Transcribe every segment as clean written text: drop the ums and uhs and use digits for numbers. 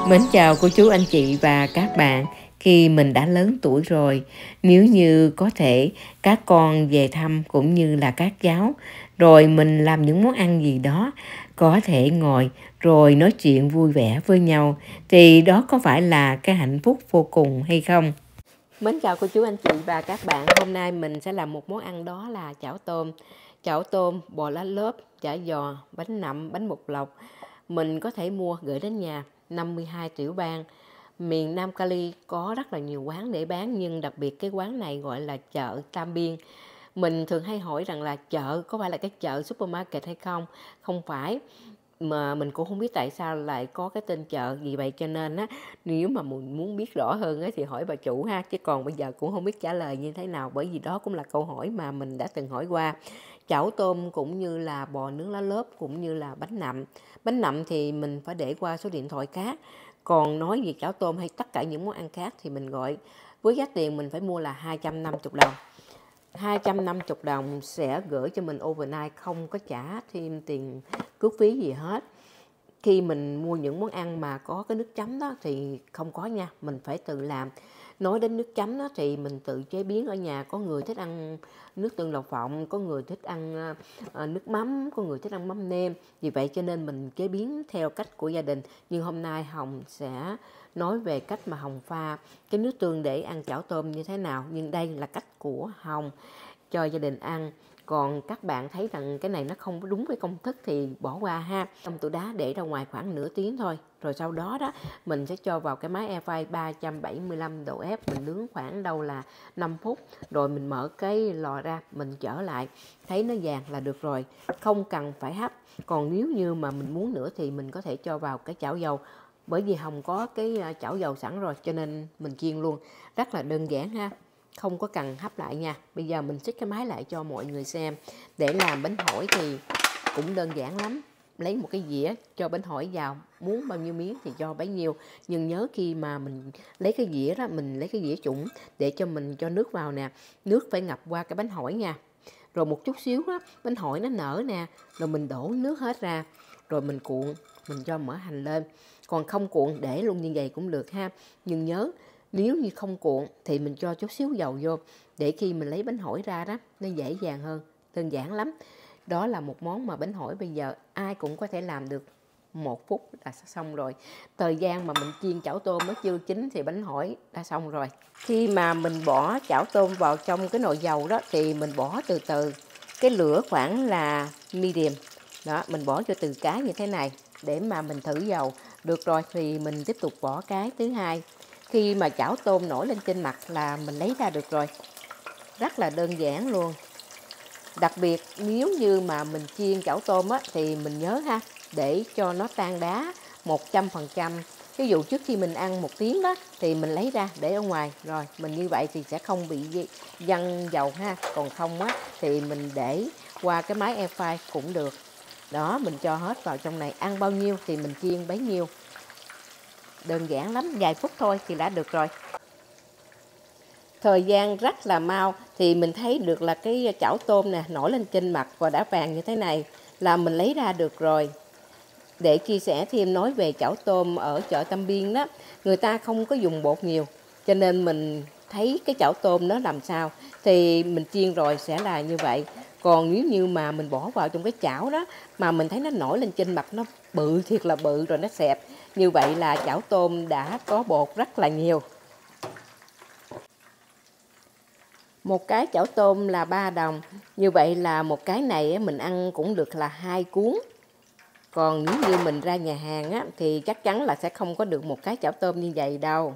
Mến chào cô chú anh chị và các bạn. Khi mình đã lớn tuổi rồi, nếu như có thể các con về thăm cũng như là các cháu, rồi mình làm những món ăn gì đó, có thể ngồi rồi nói chuyện vui vẻ với nhau, thì đó có phải là cái hạnh phúc vô cùng hay không? Mến chào cô chú anh chị và các bạn. Hôm nay mình sẽ làm một món ăn, đó là chảo tôm. Chảo tôm, bò lá lốp, chả giò, bánh nậm, bánh bột lọc. Mình có thể mua gửi đến nhà. 52 tiểu bang. Miền Nam Cali có rất là nhiều quán để bán, nhưng đặc biệt cái quán này gọi là chợ Tam Biên. Mình thường hay hỏi rằng là chợ có phải là cái chợ supermarket hay không? Không phải, mà mình cũng không biết tại sao lại có cái tên chợ. Vì vậy cho nên á, nếu mà mình muốn biết rõ hơn á, thì hỏi bà chủ ha, chứ còn bây giờ cũng không biết trả lời như thế nào, bởi vì đó cũng là câu hỏi mà mình đã từng hỏi qua. Chảo tôm cũng như là bò nướng lá lốp cũng như là bánh nậm. Bánh nậm thì mình phải để qua số điện thoại khác. Còn nói về chảo tôm hay tất cả những món ăn khác thì mình gọi với giá tiền mình phải mua là 250 đồng. 250 đồng sẽ gửi cho mình overnight, không có trả thêm tiền cước phí gì hết. Khi mình mua những món ăn mà có cái nước chấm đó thì không có nha, mình phải tự làm. Nói đến nước chấm đó thì mình tự chế biến ở nhà. Có người thích ăn nước tương đậu phộng, có người thích ăn nước mắm, có người thích ăn mắm nêm. Vì vậy cho nên mình chế biến theo cách của gia đình. Nhưng hôm nay Hồng sẽ nói về cách mà Hồng pha cái nước tương để ăn chảo tôm như thế nào. Nhưng đây là cách của Hồng cho gia đình ăn. Còn các bạn thấy rằng cái này nó không đúng với công thức thì bỏ qua ha. Trong tủ đá để ra ngoài khoảng nửa tiếng thôi. Rồi sau đó mình sẽ cho vào cái máy airfryer 375 độ F, mình nướng khoảng đâu là 5 phút. Rồi mình mở cái lò ra, mình trở lại, thấy nó vàng là được rồi, không cần phải hấp. Còn nếu như mà mình muốn nữa thì mình có thể cho vào cái chảo dầu. Bởi vì Hồng có cái chảo dầu sẵn rồi cho nên mình chiên luôn. Rất là đơn giản ha, không có cần hấp lại nha. Bây giờ mình xích cái máy lại cho mọi người xem. Để làm bánh hỏi thì cũng đơn giản lắm. Lấy một cái dĩa cho bánh hỏi vào, muốn bao nhiêu miếng thì cho bấy nhiêu. Nhưng nhớ khi mà mình lấy cái dĩa đó, mình lấy cái dĩa trũng để cho mình cho nước vào nè. Nước phải ngập qua cái bánh hỏi nha. Rồi một chút xíu đó, bánh hỏi nó nở nè, rồi mình đổ nước hết ra. Rồi mình cuộn, mình cho mỡ hành lên. Còn không cuộn để luôn như vậy cũng được ha. Nhưng nhớ, nếu như không cuộn thì mình cho chút xíu dầu vô, để khi mình lấy bánh hỏi ra đó, nó dễ dàng hơn. Đơn giản lắm. Đó là một món mà bánh hỏi bây giờ ai cũng có thể làm được. 1 phút là xong rồi. Thời gian mà mình chiên chảo tôm nó chưa chín thì bánh hỏi đã xong rồi. Khi mà mình bỏ chảo tôm vào trong cái nồi dầu đó thì mình bỏ từ từ. Cái lửa khoảng là medium. Đó, mình bỏ cho từ cái như thế này để mà mình thử dầu. Được rồi thì mình tiếp tục bỏ cái thứ hai. Khi mà chảo tôm nổi lên trên mặt là mình lấy ra được rồi. Rất là đơn giản luôn. Đặc biệt nếu như mà mình chiên chảo tôm á, thì mình nhớ ha, để cho nó tan đá 100%. Ví dụ trước khi mình ăn 1 tiếng đó thì mình lấy ra để ở ngoài. Rồi mình như vậy thì sẽ không bị văng dầu ha. Còn không á thì mình để qua cái máy airfryer cũng được. Đó, mình cho hết vào trong này. Ăn bao nhiêu thì mình chiên bấy nhiêu. Đơn giản lắm, vài phút thôi thì đã được rồi. Thời gian rất là mau thì mình thấy được là cái chảo tôm nè nổi lên trên mặt và đã vàng như thế này là mình lấy ra được rồi. Để chia sẻ thêm nói về chảo tôm ở chợ Tam Biên đó, người ta không có dùng bột nhiều, cho nên mình thấy cái chảo tôm nó làm sao thì mình chiên rồi sẽ là như vậy. Còn nếu như mà mình bỏ vào trong cái chảo đó mà mình thấy nó nổi lên trên mặt, nó bự thiệt là bự rồi nó xẹp, như vậy là chảo tôm đã có bột rất là nhiều. Một cái chảo tôm là 3 đồng. Như vậy là một cái này mình ăn cũng được là 2 cuốn. Còn nếu như mình ra nhà hàng á, thì chắc chắn là sẽ không có được một cái chảo tôm như vậy đâu.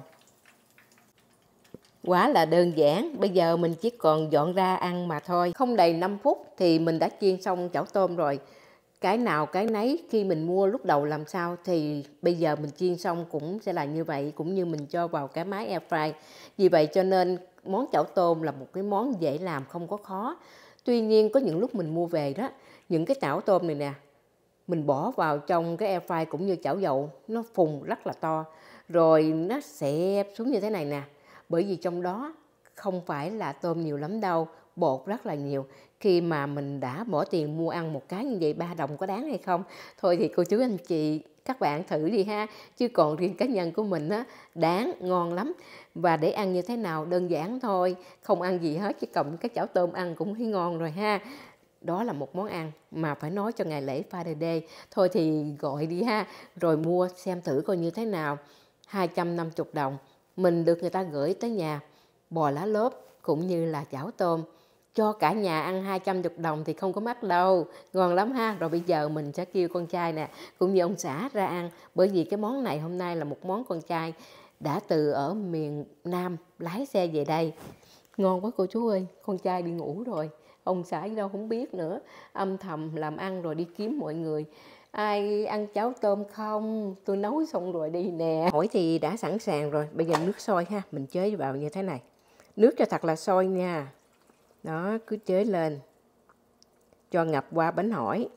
Quá là đơn giản. Bây giờ mình chỉ còn dọn ra ăn mà thôi. Không đầy 5 phút thì mình đã chiên xong chảo tôm rồi. Cái nào cái nấy, khi mình mua lúc đầu làm sao thì bây giờ mình chiên xong cũng sẽ là như vậy, cũng như mình cho vào cái máy airfryer. Vì vậy cho nên món chảo tôm là một cái món dễ làm, không có khó. Tuy nhiên có những lúc mình mua về đó, những cái chảo tôm này nè, mình bỏ vào trong cái airfryer cũng như chảo dầu, nó phùng rất là to, rồi nó xẹp xuống như thế này nè. Bởi vì trong đó không phải là tôm nhiều lắm đâu, bột rất là nhiều. Khi mà mình đã bỏ tiền mua ăn một cái như vậy, 3 đồng có đáng hay không? Thôi thì cô chú anh chị Các bạn thử đi ha, chứ còn riêng cá nhân của mình á, đáng, ngon lắm. Và để ăn như thế nào đơn giản thôi, không ăn gì hết, chỉ cầm cái chảo tôm ăn cũng thấy ngon rồi ha. Đó là một món ăn mà phải nói cho ngày lễ Father Day. Thôi thì gọi đi ha, rồi mua xem thử coi như thế nào. 250 đồng, mình được người ta gửi tới nhà bò lá lốp cũng như là chảo tôm. Cho cả nhà ăn 250 đồng thì không có mắc đâu, ngon lắm ha. Rồi bây giờ mình sẽ kêu con trai nè, cũng như ông xã ra ăn. Bởi vì cái món này hôm nay là một món con trai đã từ ở miền Nam lái xe về đây. Ngon quá cô chú ơi, con trai đi ngủ rồi. Ông xã gì đâu không biết nữa, âm thầm làm ăn rồi đi kiếm mọi người. Ai ăn cháo tôm không? Tôi nấu xong rồi đi nè. Hỏi thì đã sẵn sàng rồi, bây giờ nước sôi ha, mình chế vào như thế này. Nước cho thật là sôi nha. Đó, cứ chế lên. Cho ngập qua bánh hỏi.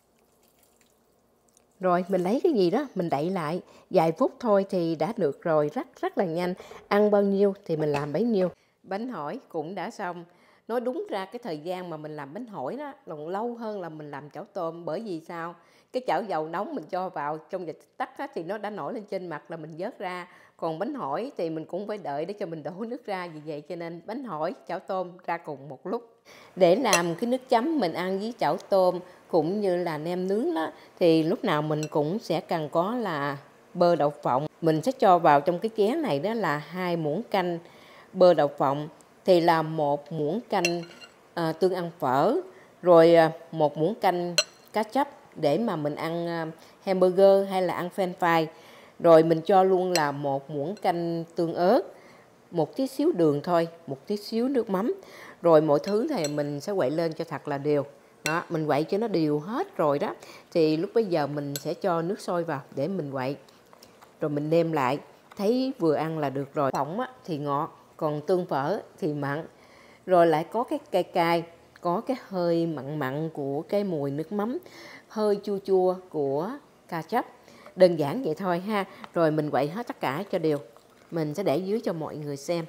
Rồi mình lấy cái gì đó, mình đậy lại. Vài phút thôi thì đã được rồi, rất là nhanh. Ăn bao nhiêu thì mình làm bấy nhiêu. Bánh hỏi cũng đã xong. Nói đúng ra cái thời gian mà mình làm bánh hỏi đó còn lâu hơn là mình làm chảo tôm. Bởi vì sao? Cái chảo dầu nóng mình cho vào trong vạch tắt á, thì nó đã nổi lên trên mặt là mình vớt ra. Còn bánh hỏi thì mình cũng phải đợi để cho mình đổ nước ra. Vì vậy cho nên bánh hỏi, chảo tôm ra cùng một lúc. Để làm cái nước chấm mình ăn với chảo tôm cũng như là nem nướng đó, thì lúc nào mình cũng sẽ cần có là bơ đậu phộng. Mình sẽ cho vào trong cái chén này đó là 2 muỗng canh bơ đậu phộng, thì là 1 muỗng canh tương ăn phở, rồi 1 muỗng canh cá chép để mà mình ăn hamburger hay là ăn french fry. Rồi mình cho luôn là 1 muỗng canh tương ớt, một tí xíu đường thôi, một tí xíu nước mắm. Rồi mọi thứ thì mình sẽ quậy lên cho thật là đều. Đó, mình quậy cho nó đều hết rồi đó. Thì lúc bây giờ mình sẽ cho nước sôi vào để mình quậy. Rồi mình nêm lại, thấy vừa ăn là được rồi. Phộng thì ngọt, còn tương phở thì mặn. Rồi lại có cái cay cay, có cái hơi mặn mặn của cái mùi nước mắm, hơi chua chua của cà chắp. Đơn giản vậy thôi ha. Rồi mình quậy hết tất cả cho đều. Mình sẽ để dưới cho mọi người xem.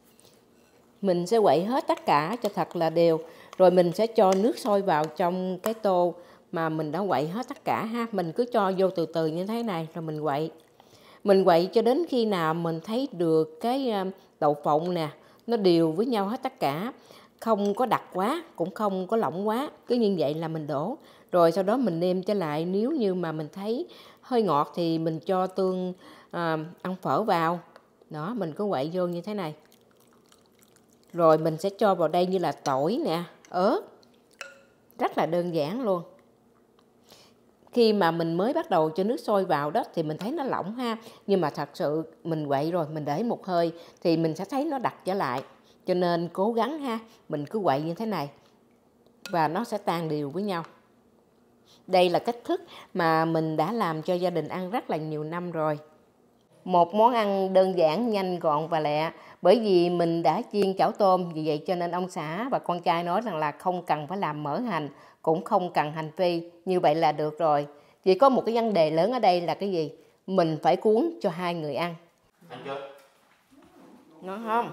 Mình sẽ quậy hết tất cả cho thật là đều. Rồi mình sẽ cho nước sôi vào trong cái tô mà mình đã quậy hết tất cả ha. Mình cứ cho vô từ từ như thế này rồi mình quậy. Mình quậy cho đến khi nào mình thấy được cái đậu phộng nè, nó đều với nhau hết tất cả. Không có đặc quá, cũng không có lỏng quá. Cứ như vậy là mình đổ. Rồi sau đó mình nêm trở lại. Nếu như mà mình thấy hơi ngọt thì mình cho tương ăn phở vào. Đó, mình cứ quậy vô như thế này. Rồi mình sẽ cho vào đây như là tỏi nè, ớt. Rất là đơn giản luôn. Khi mà mình mới bắt đầu cho nước sôi vào đó thì mình thấy nó lỏng ha. Nhưng mà thật sự mình quậy rồi, mình để một hơi thì mình sẽ thấy nó đặc trở lại. Cho nên cố gắng ha, mình cứ quậy như thế này. Và nó sẽ tan đều với nhau. Đây là cách thức mà mình đã làm cho gia đình ăn rất là nhiều năm rồi. Một món ăn đơn giản, nhanh, gọn và lẹ. Bởi vì mình đã chiên chảo tôm, vì vậy cho nên ông xã và con trai nói rằng là không cần phải làm mỡ hành, cũng không cần hành phi, như vậy là được rồi. Chỉ có một cái vấn đề lớn ở đây là cái gì? Mình phải cuốn cho 2 người ăn. Ăn chưa? Ngon không?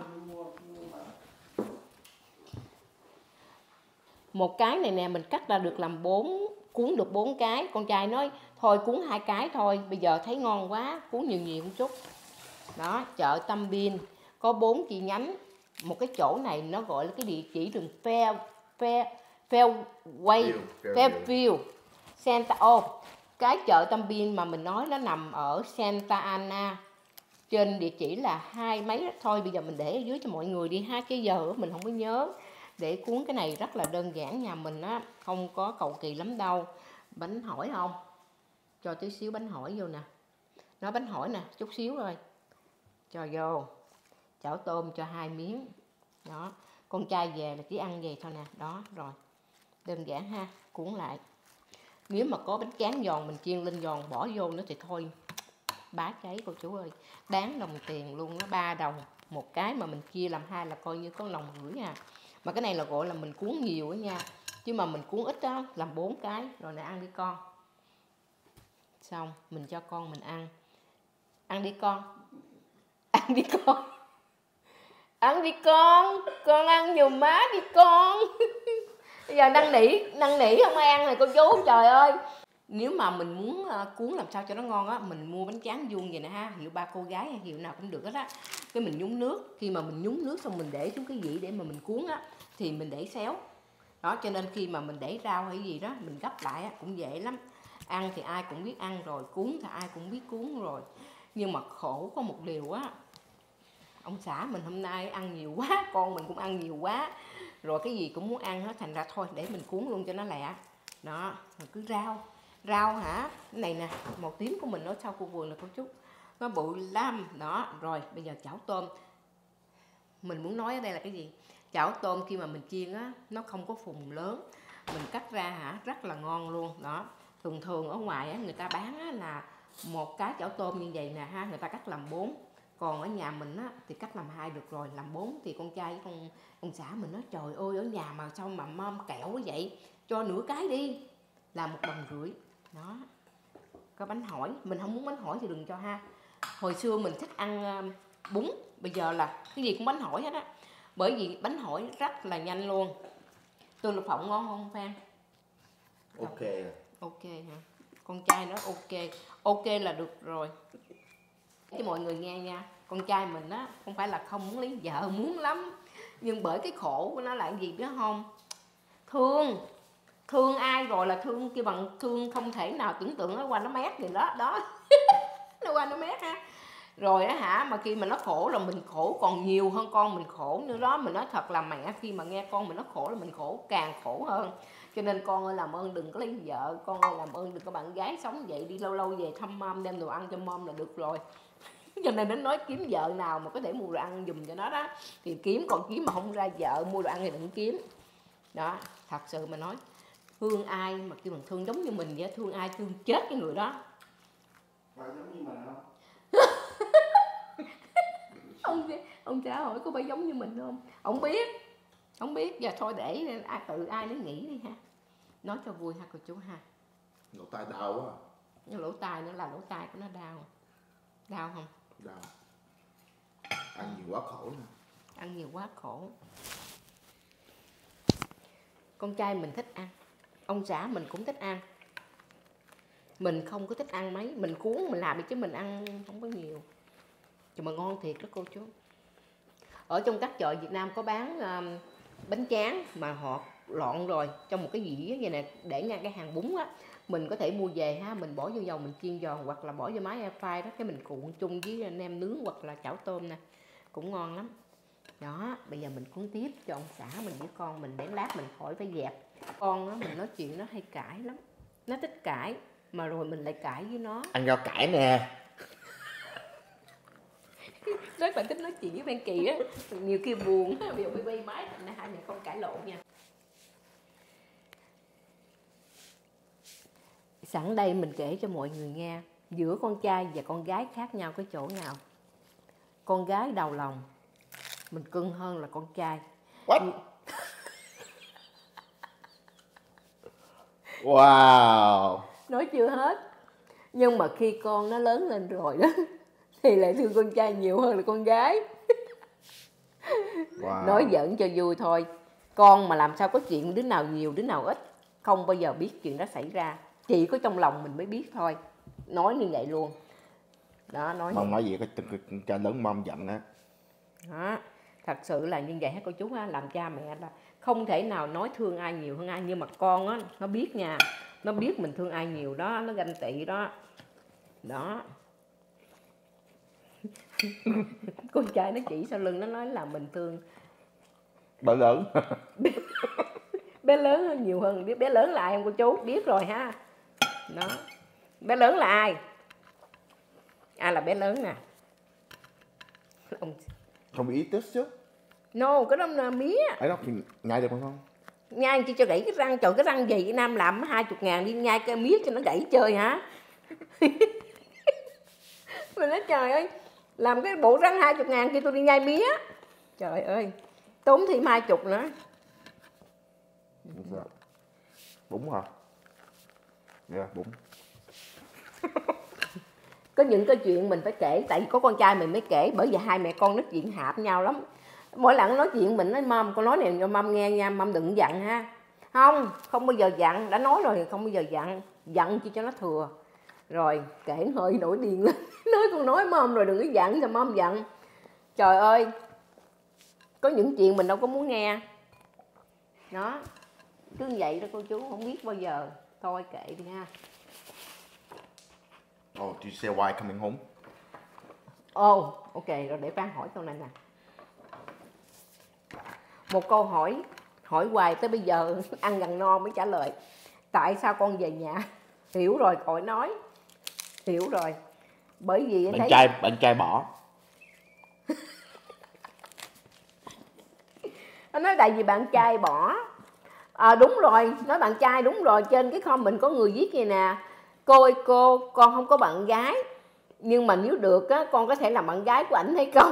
Một cái này nè mình cắt ra được làm 4, cuốn được 4 cái. Con trai nói thôi cuốn 2 cái thôi, bây giờ thấy ngon quá, cuốn nhiều nhiều một chút. Đó, chợ Tâm Biên có 4 chi nhánh. Một cái chỗ này nó gọi là cái địa chỉ đường Fairview Santa cái chợ Tâm Biên mà mình nói nó nằm ở Santa Ana. Trên địa chỉ là 2 mấy thôi, bây giờ mình để ở dưới cho mọi người đi ha, chứ giờ mình không có nhớ. Để cuốn cái này rất là đơn giản, nhà mình á không có cầu kỳ lắm đâu. Bánh hỏi không? Cho tí xíu bánh hỏi vô nè. Nó bánh hỏi nè, chút xíu thôi. Cho vô. Chảo tôm cho 2 miếng. Đó, con trai về là chỉ ăn vậy thôi nè. Đó, rồi. Đơn giản ha, cuốn lại. Nếu mà có bánh tráng giòn mình chiên lên giòn bỏ vô nữa thì thôi bá cháy cô chú ơi. Đáng đồng tiền luôn, nó 3 đồng một cái mà mình chia làm 2 là coi như có lòng rưỡi nha. Mà cái này là gọi là mình cuốn nhiều á nha. Chứ mà mình cuốn ít á làm 4 cái. Rồi nè, ăn đi con. Xong mình cho con mình ăn. Ăn đi con. Ăn đi con. Ăn đi con ăn giùm má đi con. Bây giờ năn nỉ không ai ăn này cô chú, trời ơi. Nếu mà mình muốn cuốn làm sao cho nó ngon á, mình mua bánh tráng vuông vậy nè ha, hiệu Ba Cô Gái hay hiệu nào cũng được hết á. Cái mình nhúng nước, khi mà mình nhúng nước xong mình để xuống cái dĩa để mà mình cuốn á thì mình để xéo. Đó, cho nên khi mà mình để rau hay gì đó mình gấp lại á cũng dễ lắm. Ăn thì ai cũng biết ăn rồi, cuốn thì ai cũng biết cuốn rồi. Nhưng mà khổ có một điều á, ông xã mình hôm nay ăn nhiều quá, con mình cũng ăn nhiều quá, rồi cái gì cũng muốn ăn hết, thành ra thôi để mình cuốn luôn cho nó lẹ. Đó, rồi cứ rau hả, cái này nè, màu tím của mình ở sau khu vườn là cô Trúc, nó bự lắm. Đó, rồi bây giờ chảo tôm, mình muốn nói ở đây là cái gì? Chảo tôm khi mà mình chiên á, nó không có phùng lớn, mình cắt ra hả, rất là ngon luôn. Đó, thường ở ngoài á, người ta bán á, là một cái chảo tôm như vậy nè ha, người ta cắt làm 4. Còn ở nhà mình á, thì cắt làm 2 được rồi, làm 4 thì con trai với con xã mình nói trời ơi, ở nhà mà sao mà mâm kẹo quá vậy, cho nửa cái đi, là 1,5 đồng. Đó, có bánh hỏi, mình không muốn bánh hỏi thì đừng cho ha. Hồi xưa mình thích ăn bún, bây giờ là cái gì cũng bánh hỏi hết á, bởi vì bánh hỏi rất là nhanh luôn. Tương lục phộng ngon không Phan? Ok. Ok hả? Con trai nói ok, ok là được rồi. Cho mọi người nghe nha, con trai mình á không phải là không muốn lấy vợ, muốn lắm, nhưng bởi cái khổ của nó là gì biết không? Thương ai rồi là thương kia bằng thương không thể nào tưởng tượng nó qua nó mét gì đó đó. Nó qua nó mét ha. Rồi á hả, mà khi mà nó khổ là mình khổ còn nhiều hơn con mình khổ nữa đó. Mình nói thật là mẹ khi mà nghe con mình nó khổ là mình khổ, càng khổ hơn. Cho nên con ơi làm ơn đừng có lấy vợ, con ơi làm ơn đừng có bạn gái sống vậy, đi lâu lâu về thăm mom đem đồ ăn cho mom là được rồi. Cho nên nó nói kiếm vợ nào mà có thể mua đồ ăn giùm cho nó đó thì kiếm, còn kiếm mà không ra vợ mua đồ ăn thì đừng kiếm. Đó, thật sự mà nói, thương ai mà kêu bằng thương giống như mình vậy, thương ai thương chết cái người đó. Phải giống như mình không? Ông trả hỏi có phải giống như mình không? Không biết, giờ thôi để tự ai nó nghĩ đi ha. Nói cho vui ha cô chú ha. Lỗ tai đau quá. Lỗ tai nữa là lỗ tai của nó đau. Đau không? Đau. Ăn nhiều quá khổ nè. Ăn nhiều quá khổ. Con trai mình thích ăn, ông xã mình cũng thích ăn. Mình không có thích ăn mấy, mình cuốn mình làm chứ mình ăn không có nhiều. Nhưng mà ngon thiệt đó cô chú. Ở trong các chợ Việt Nam có bán bánh tráng mà họ lọn rồi trong một cái dĩa vậy nè, để ngang cái hàng bún á. Mình có thể mua về ha, mình bỏ vô dầu mình chiên giòn hoặc là bỏ vô máy air fry đó, cái mình cuộn chung với nem nướng hoặc là chảo tôm nè, cũng ngon lắm. Đó, bây giờ mình cuốn tiếp cho ông xã mình với con mình để lát mình khỏi phải dẹp. Con á, mình nói chuyện nó hay cãi lắm, nó thích cãi mà rồi mình lại cãi với nó. Ăn rau cải nè. Rất là thích nói chuyện với Ban Kỳ á, nhiều khi buồn á, bây giờ bay máy thành ra hai mẹ con cãi lộn nha. Sẵn đây mình kể cho mọi người nghe, giữa con trai và con gái khác nhau cái chỗ nào. Con gái đầu lòng mình cưng hơn là con trai. What? Wow. Nói chưa hết, nhưng mà khi con nó lớn lên rồi đó thì lại thương con trai nhiều hơn là con gái. Wow. Nói giỡn cho vui thôi, con mà làm sao có chuyện đứa nào nhiều đứa nào ít, không bao giờ biết chuyện đó xảy ra, chỉ có trong lòng mình mới biết thôi. Nói như vậy luôn đó. Mong nói gì cho lớn mong giận á. Đó, thật sự là như vậy hết cô chú ha. Làm cha mẹ là không thể nào nói thương ai nhiều hơn ai, nhưng mà con á nó biết nha, nó biết mình thương ai nhiều đó, nó ganh tị đó. Đó. Con trai nó chỉ sau lưng nó nói là mình thương Bé lớn. bé lớn hơn nhiều hơn. Biết bé lớn là ai không cô chú? Biết rồi ha. Đó. Bé lớn là ai? Ai là bé lớn nè? Ông... Không eat this chứ? No, cái đó là mía. Ấy đó thì nhai được không? Nhai chi cho gãy cái răng, trời cái răng gì Nam làm 20.000 đi nhai cái mía cho nó gãy chơi hả? Mình nói trời ơi, làm cái bộ răng 20.000 kia tôi đi nhai mía. Trời ơi, tốn thêm 20 nữa. Bún hả? Dạ, bún. Có những cái chuyện mình phải kể, tại vì có con trai mình mới kể, bởi vì hai mẹ con nói chuyện hạp nhau lắm. Mỗi lần nói chuyện mình nói mâm, con nói này cho mâm nghe nha, mâm đừng giận ha. Không bao giờ giận, đã nói rồi không bao giờ giận. giận chi cho nó thừa. Rồi kể hơi nổi điên lên. Nói con nói mom rồi đừng có giận, sao mom giận. Trời ơi, có những chuyện mình đâu có muốn nghe. Đó, cứ như vậy đó cô chú, không biết bao giờ. Thôi kệ đi ha. Oh, do you say why coming home? Ok, rồi để Phan hỏi câu này nè. Một câu hỏi hoài tới bây giờ ăn gần no mới trả lời. Tại sao con về nhà? Hiểu rồi, khỏi nói. Hiểu rồi. Bởi vì anh thấy bạn trai bỏ. nó nói tại vì bạn trai bỏ. Đúng rồi, nói bạn trai đúng rồi. Trên cái comment có người viết vậy nè: cô ơi cô, con không có bạn gái, nhưng mà nếu được á, con có thể làm bạn gái của ảnh hay không?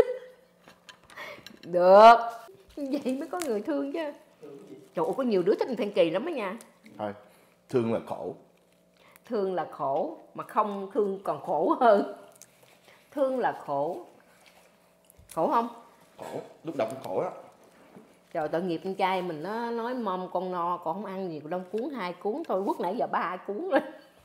Được, vậy mới có người thương chứ. Trời ơi, có nhiều đứa thích anh Phan Kỳ lắm á nha. Thôi, thương là khổ. Thương là khổ, mà không thương còn khổ hơn. Thương là khổ. Khổ không? Khổ, lúc đầu cũng khổ đó. Trời, tội nghiệp con trai mình, nó nói mom con no, con không ăn gì, đông cuốn 2 cuốn thôi, quất nãy giờ 3 cuốn rồi.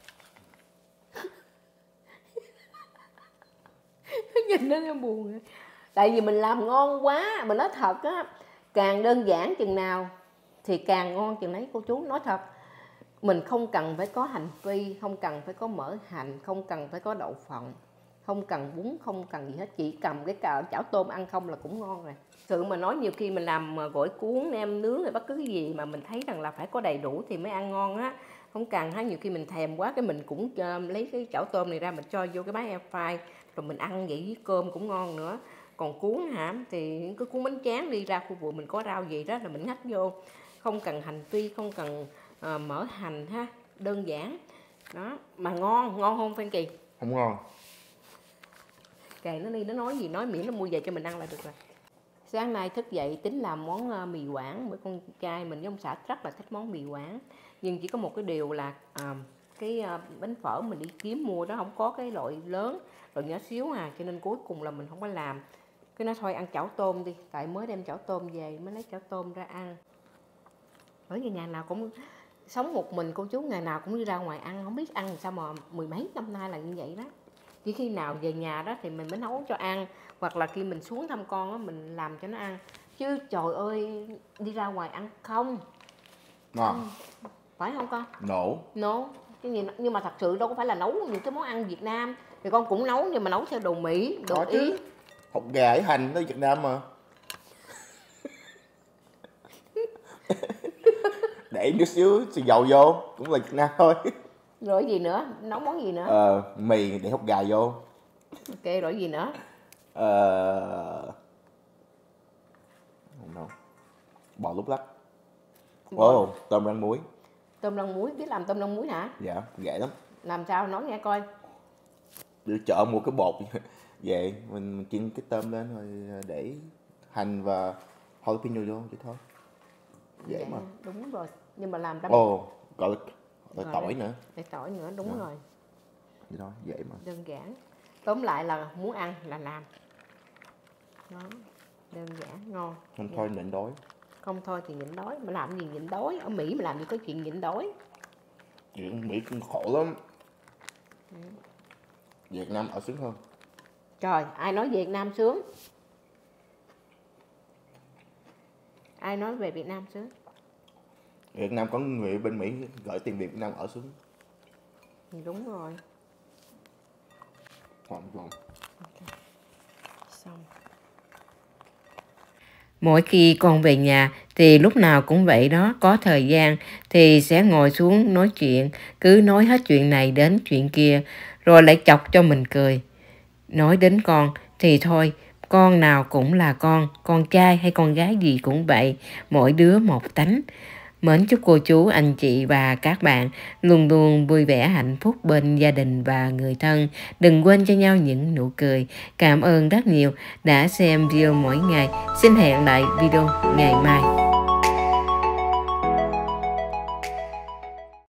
Nhìn nó buồn. Tại vì mình làm ngon quá, mình nói thật á, càng đơn giản chừng nào thì càng ngon chừng đấy cô chú. Nói thật, mình không cần phải có hành phi, không cần phải có mỡ hành, không cần phải có đậu phộng, không cần bún, không cần gì hết, chỉ cầm cái chảo tôm ăn không là cũng ngon rồi. Sự mà nói, nhiều khi mình làm gỏi cuốn, nem nướng hay bất cứ cái gì mà mình thấy rằng là phải có đầy đủ thì mới ăn ngon á. Không cần ha, nhiều khi mình thèm quá cái mình cũng lấy cái chảo tôm này ra, mình cho vô cái máy air fry rồi mình ăn vậy với cơm cũng ngon nữa. Còn cuốn hả thì cứ cuốn bánh tráng đi ra khu vực mình có rau gì đó là mình ngắt vô, không cần hành phi, không cần mỡ hành ha, đơn giản đó mà ngon không Phan Kỳ? Không ngon. Kệ nó đi, nó nói gì nói, miễn nó mua về cho mình ăn là được rồi. Sáng nay thức dậy tính làm món mì Quảng, bởi con trai mình với ông xã rất là thích món mì Quảng, nhưng chỉ có một cái điều là cái bánh phở mình đi kiếm mua đó không có cái loại lớn, loại nhỏ xíu cho nên cuối cùng là mình không có làm. Cái nói thôi ăn chảo tôm đi, tại mới đem chảo tôm về mới lấy chảo tôm ra ăn. Bởi vì ngày nào cũng sống một mình cô chú, ngày nào cũng đi ra ngoài ăn, không biết ăn sao mà mười mấy năm nay là như vậy đó. Chỉ khi nào về nhà đó thì mình mới nấu cho ăn, hoặc là khi mình xuống thăm con đó, mình làm cho nó ăn. Chứ trời ơi, đi ra ngoài ăn không Ngon. phải không con? No. Nhưng mà thật sự đâu có phải là nấu những cái món ăn Việt Nam thì con cũng nấu, nhưng mà nấu theo đồ Mỹ, đồ Ý. Hột gà với hành tới Việt Nam mà. Để chút xíu xì dầu vô cũng là Việt Nam thôi. Rồi gì nữa? Nấu món gì nữa? Mì để hột gà vô. Ok, rồi gì nữa? Không đâu. Bò lúc lắc. Tôm rang muối. Tôm rang muối, biết làm tôm rang muối hả? Dạ, dễ lắm. Làm sao nói nghe coi. Đi chợ mua cái bột về mình chiên cái tôm lên rồi để hành và jalapeno vô vậy thôi. Dễ mà. Đúng rồi, nhưng mà làm gọi là tỏi nữa. Để tỏi nữa, đúng rồi. Vậy thôi, dễ mà. Đơn giản. Tóm lại là muốn ăn là làm. Đó, đơn giản, ngon. Không thôi nhịn đói. Không thôi thì nhịn đói, mà làm gì nhịn đói? Ở Mỹ mà làm gì có chuyện nhịn đói. Chuyện Mỹ cũng khổ lắm. Việt Nam ở sướng hơn. Trời, ai nói Việt Nam sướng? Ai nói về Việt Nam sướng? Việt Nam có người bên Mỹ gửi tiền Việt Nam ở sướng. Đúng rồi. Còn. Okay. Xong. Mỗi khi con về nhà thì lúc nào cũng vậy đó, có thời gian thì sẽ ngồi xuống nói chuyện, cứ nói hết chuyện này đến chuyện kia, rồi lại chọc cho mình cười. Nói đến con thì thôi, con nào cũng là con trai hay con gái gì cũng vậy, mỗi đứa một tánh. Mến chúc cô chú, anh chị và các bạn luôn luôn vui vẻ hạnh phúc bên gia đình và người thân. Đừng quên cho nhau những nụ cười. Cảm ơn rất nhiều đã xem video mỗi ngày. Xin hẹn lại video ngày mai.